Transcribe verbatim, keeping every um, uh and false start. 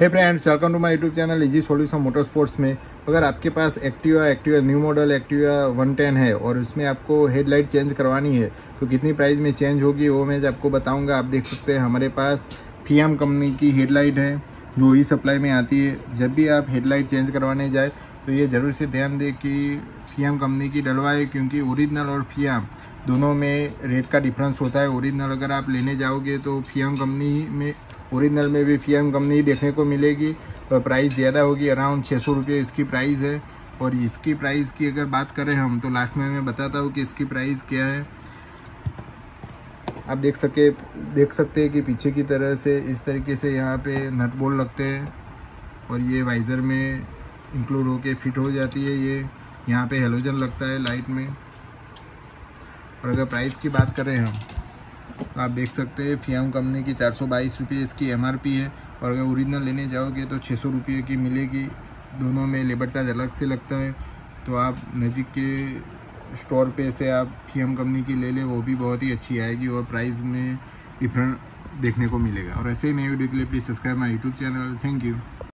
Hey friends, welcome to my YouTube channel easy solution motor sports में। अगर आपके पास Activa Activa new model Activa one ten है और उसमें आपको हेडलाइट चेंज करवानी है तो कितनी प्राइस में चेंज होगी वो मैं आपको बताऊंगा। आप देख सकते हैं हमारे पास फियाम कंपनी की हेडलाइट है जो ई सप्लाई में आती है। जब भी आप हेडलाइट चेंज करवाने जाए तो ये ज़रूर से ध्यान दें कि फियाम कंपनी की डलवाए, क्योंकि ओरिजिनल और फियाम दोनों में रेट का डिफरेंस होता है। ओरिजिनल अगर आप लेने जाओगे तो फियाम कंपनी में ओरिजिनल में भी फियाम कंपनी ही देखने को मिलेगी और प्राइस ज़्यादा होगी। अराउंड छः सौ रुपये इसकी प्राइस है। और इसकी प्राइस की अगर बात करें हम तो लास्ट में मैं बताता हूँ कि इसकी प्राइस क्या है। आप देख सके देख सकते हैं कि पीछे की तरह से इस तरीके से यहाँ पे नट बोल्ट लगते हैं और ये वाइज़र में इंक्लूड होके फिट हो जाती है। ये यहाँ पे हेलोजन लगता है लाइट में। और अगर प्राइस की बात करें हम तो आप देख सकते हैं फियाम कंपनी की चार सौ बाईस रुपये इसकी एमआरपी है और अगर ओरिजिनल लेने जाओगे तो छः सौ रुपये की मिलेगी। दोनों में लेबर चार्ज अलग से लगता है। तो आप नज़दीक के स्टोर पे से आप फियाम कंपनी की ले लें, वो भी बहुत ही अच्छी आएगी और प्राइस में डिफरेंट देखने को मिलेगा। और ऐसे ही नई वीडियो के लिए please subscribe my YouTube channel. Thank you.